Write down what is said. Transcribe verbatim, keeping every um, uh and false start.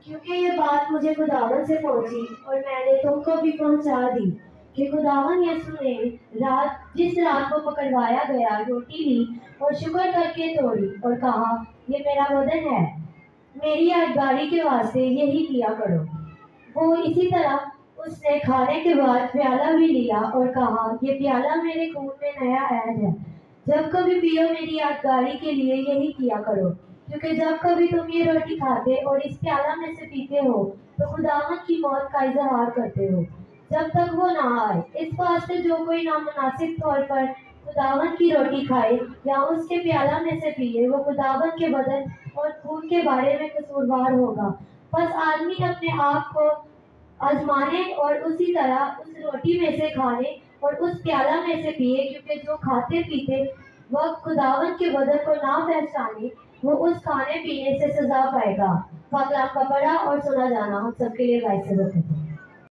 کیونکہ یہ بات مجھے خداون سے پہنچی اور میں نے تم کو بھی پہنچا دی کہ خداون یسوع نے رات جس رات کو پکڑوایا گیا روٹی لی اور شکر کر کے توڑی اور کہا یہ میرا بدن ہے، میری یادگاری کے واسطے یہی کیا کرو۔ وہ اسی طرح اس نے کھانے کے بعد پیالہ بھی لیا اور کہا یہ پیالہ میرے خون میں نیا عہد ہے، جب کبھی پیو میری یادگاری کے لیے یہی کیا کرو۔ کیونکہ جب کبھی تم یہ روٹی کھاتے اور اس پیالہ میں سے پیتے ہو تو خداوند کی موت کا اظہار کرتے ہو جب تک وہ نہ آئے۔ اس واسطے جو کوئی نامناسب طور پر خداوند کی روٹی کھائے یا اس کے پیالہ میں سے پیے وہ خداوند کے بدن اور خون کے بارے میں قصوروار ہوگا۔ پس آدمی اپنے آپ کو آزمانے اور اسی طرح اس روٹی میں سے کھانے اور اس پیالہ میں سے پیے، کیونکہ جو کھاتے پیتے وقت خداوند کے بدن کو نہ پہچانے وہ اس کھانے پینے سے سزا پائے گا۔ پاک کلام کا پڑھا اور سنا جانا ہم سب کے لیے باعث برکت ہے۔